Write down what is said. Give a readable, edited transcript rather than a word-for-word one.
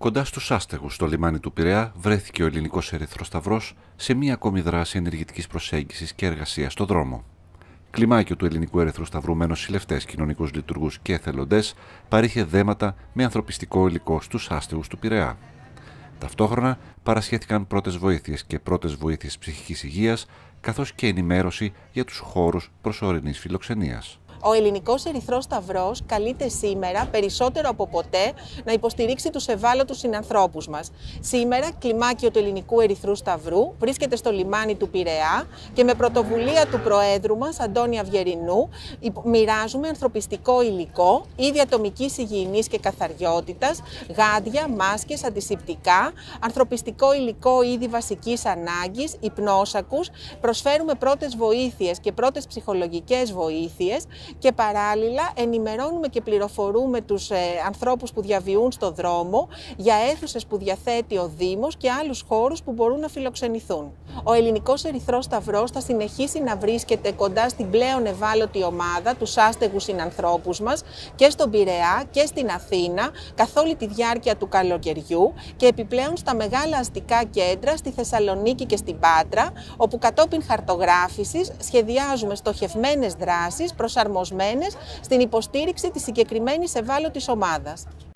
Κοντά στους άστεγους στο λιμάνι του Πειραιά βρέθηκε ο Ελληνικός Ερυθρός Σταυρός σε μία ακόμη δράση ενεργητικής προσέγγισης και εργασίας στο δρόμο. Κλιμάκιο του Ελληνικού Ερυθρού Σταυρού με νοσηλευτές, κοινωνικούς λειτουργούς και εθελοντές παρήχε δέματα με ανθρωπιστικό υλικό στους άστεγους του Πειραιά. Ταυτόχρονα παρασχέθηκαν πρώτες βοήθειες και πρώτες βοήθειες ψυχικής υγείας, καθώς και ενημέρωση για τους χώρους προσωρινής φιλοξενίας. Ο Ελληνικός Ερυθρός Σταυρός καλείται σήμερα περισσότερο από ποτέ να υποστηρίξει τους ευάλωτους συνανθρώπους μας. Σήμερα, κλιμάκιο του Ελληνικού Ερυθρού Σταυρού βρίσκεται στο λιμάνι του Πειραιά και με πρωτοβουλία του Προέδρου μας, Αντώνη Αυγερινού, μοιράζουμε ανθρωπιστικό υλικό, είδη ατομικής υγιεινής και καθαριότητας, γάντια, μάσκες, αντισηπτικά, ανθρωπιστικό υλικό είδη βασικής ανάγκης, υπνόσακους, προσφέρουμε πρώτες βοήθειες και πρώτες ψυχολογικές βοήθειες. Και παράλληλα ενημερώνουμε και πληροφορούμε τους ανθρώπους που διαβιούν στο δρόμο για αίθουσες που διαθέτει ο Δήμος και άλλους χώρους που μπορούν να φιλοξενηθούν. Ο Ελληνικός Ερυθρός Σταυρός θα συνεχίσει να βρίσκεται κοντά στην πλέον ευάλωτη ομάδα, τους άστεγους συνανθρώπους μας, και στον Πειραιά και στην Αθήνα, καθ' όλη τη διάρκεια του καλοκαιριού και επιπλέον στα μεγάλα αστικά κέντρα, στη Θεσσαλονίκη και στην Πάτρα, όπου κατόπιν χαρτογράφησης σχεδιάζουμε στοχευμένες δράσεις προσαρμοσμένες στην υποστήριξη της συγκεκριμένης ευάλωτης ομάδας.